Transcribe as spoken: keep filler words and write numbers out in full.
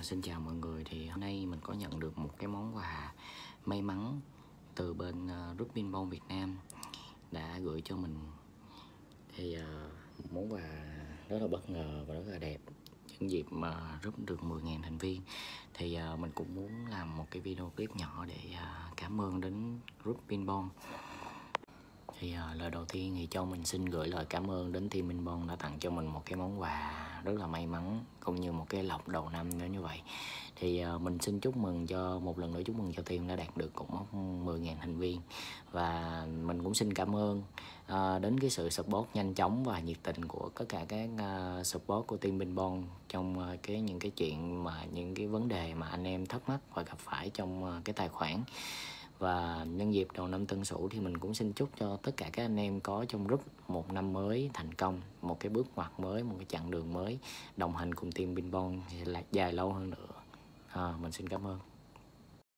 Xin chào mọi người, thì hôm nay mình có nhận được một cái món quà may mắn từ bên uh, group Pinball Việt Nam đã gửi cho mình. Thì uh, một món quà rất là bất ngờ và rất là đẹp nhân dịp mà group được mười nghìn thành viên. Thì uh, mình cũng muốn làm một cái video clip nhỏ để uh, cảm ơn đến group Pinball. Thì uh, lời đầu tiên thì cho mình xin gửi lời cảm ơn đến team Pinball đã tặng cho mình một cái món quà rất là may mắn cũng như một cái lộc đầu năm nữa như vậy. Thì uh, mình xin chúc mừng cho một lần nữa chúc mừng cho team đã đạt được cột mốc mười nghìn thành viên. Và mình cũng xin cảm ơn uh, đến cái sự support nhanh chóng và nhiệt tình của tất cả các uh, support của team Pinball trong uh, cái những cái chuyện mà những cái vấn đề mà anh em thắc mắc và gặp phải trong uh, cái tài khoản. Và nhân dịp đầu năm Tân Sửu thì mình cũng xin chúc cho tất cả các anh em có trong group một năm mới thành công, một cái bước ngoặt mới, một cái chặng đường mới đồng hành cùng team Pinball là dài lâu hơn nữa. À, mình xin cảm ơn.